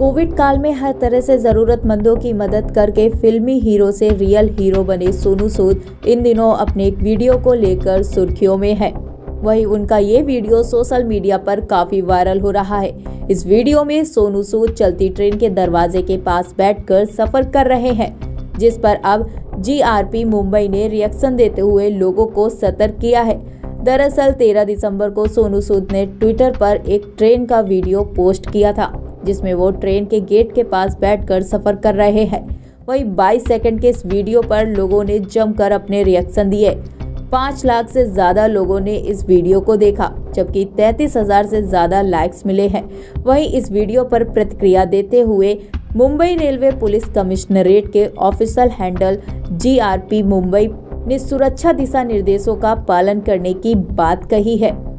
Covid काल में हर तरह से जरूरतमंदों की मदद करके फिल्मी हीरो से रियल हीरो बने सोनू सूद इन दिनों अपने एक वीडियो को लेकर सुर्खियों में है। वहीं उनका ये वीडियो सोशल मीडिया पर काफी वायरल हो रहा है। इस वीडियो में सोनू सूद चलती ट्रेन के दरवाजे के पास बैठकर सफर कर रहे हैं, जिस पर अब जीआरपी मुंबई ने रिएक्शन देते हुए लोगों को सतर्क किया है। दरअसल 13 दिसंबर को सोनू सूद ने ट्विटर पर एक ट्रेन का वीडियो पोस्ट किया था, जिसमें वो ट्रेन के गेट के पास बैठकर सफर कर रहे हैं। वहीं 22 सेकंड के इस वीडियो पर लोगों ने जमकर अपने रिएक्शन दिए। 5 लाख से ज्यादा लोगों ने इस वीडियो को देखा, जबकि 33,000 से ज्यादा लाइक्स मिले हैं। वहीं इस वीडियो पर प्रतिक्रिया देते हुए मुंबई रेलवे पुलिस कमिश्नरेट के ऑफिशियल हैंडल जीआरपी मुंबई ने सुरक्षा दिशा निर्देशों का पालन करने की बात कही है।